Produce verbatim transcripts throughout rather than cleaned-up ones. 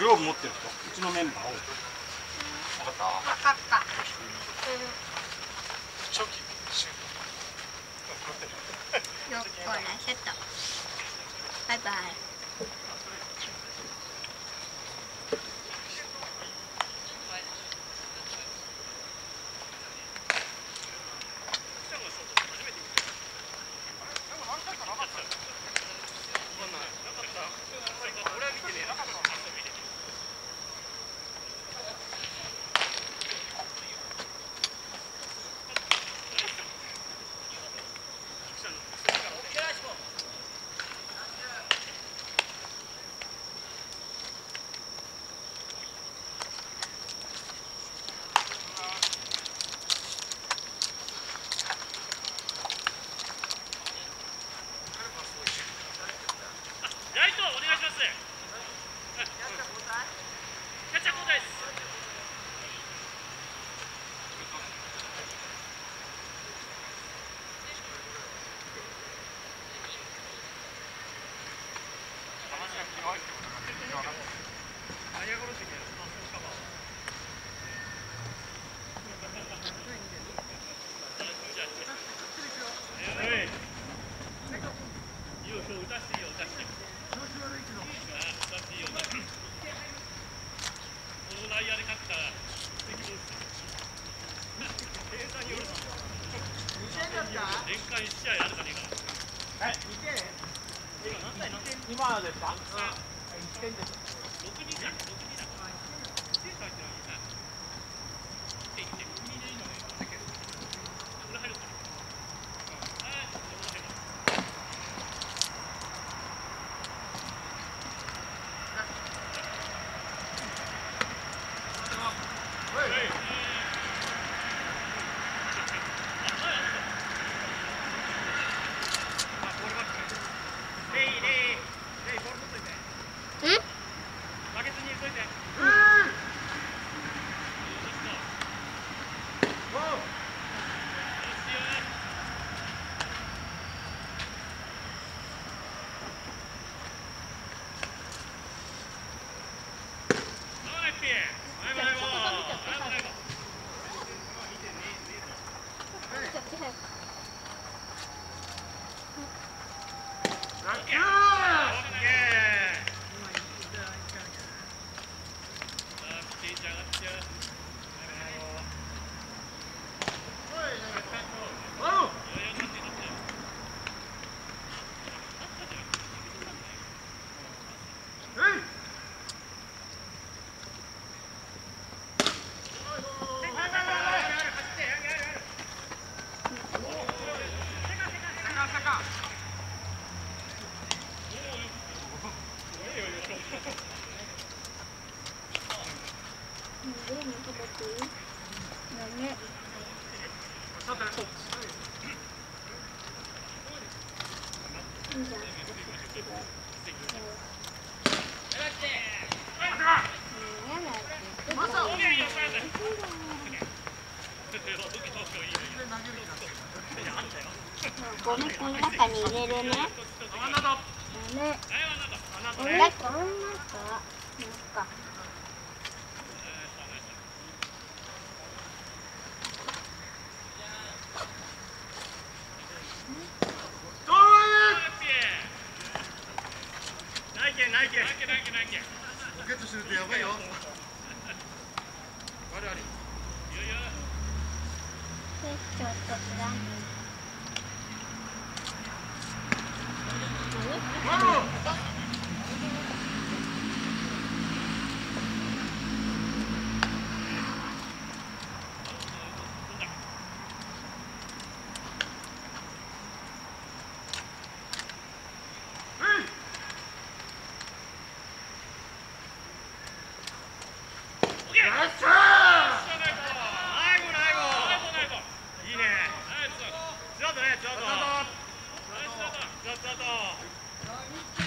グローブ持ってる人、うちのメンバーを。分かった。 分かった。 チョキ、シュート。 よっこらせと。バイバイ。 ライトお願いします。キャッチャー交代です。年間いち試合あるかねえかな。はい。 今ですか？いってんです。 ろくにんだ。ろくにんだ。いってん入ってない。いってんいってん。これ入るかな。はい。 ゴミこの中に入れるね。ダメ。これこんなか。なんか。 ポケットするとやばいよ。悪あり。 ちょっとフランツーアウト。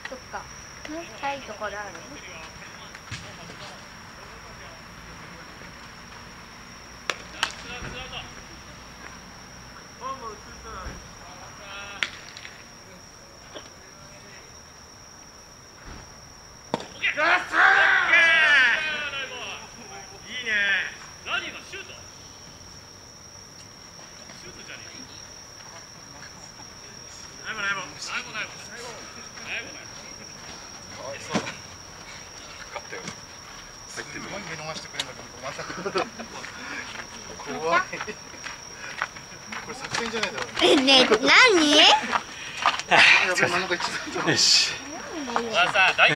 そっか。近いところある。 すごい見逃してくれるんだけど、まさか怖い。これ作戦じゃないだろう。 え、ねえ、何？ やべ、真ん中一致だった。 よし。